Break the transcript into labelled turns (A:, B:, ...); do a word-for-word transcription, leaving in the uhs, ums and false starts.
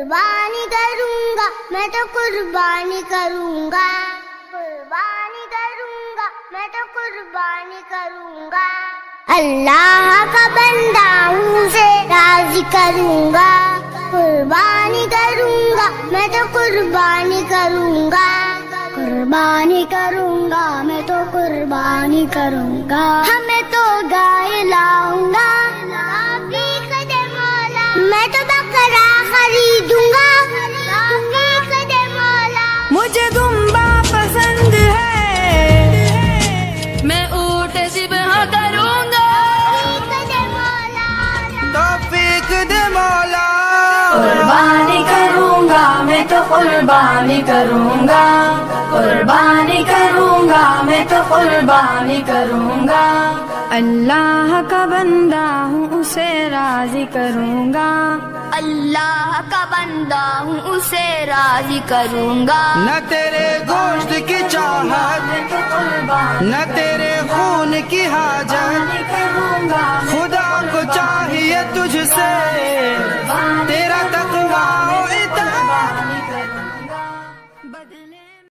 A: قربانی کروں گا میں تو قربانی کروں گا، قربانی کروں گا میں تو قربانی کروں گا، اللہ کا بندہ ہوں اسے راضی کروں گا، قربانی کروں گا میں تو قربانی کروں گا، قربانی کروں گا میں تو قربانی کروں گا، ہمیں تو گائے لاؤں گا، میں تو بکرا خریدوں گا،
B: مجھے دمبا پسند ہے، میں اونٹ ذبح کروں گا،
C: توفیق دے مولا،
B: قربانی کروں گا میں تو قربانی کروں گا، قربانی کروں گا میں تو قربانی کروں گا، اللہ کا بندہ ہوں اسے راضی کروں گا،
A: اللہ کا بندہ ہوں اسے راضی کروں گا،
C: نہ تیرے گوشت کی چاہت، نہ تیرے خون کی حاجت،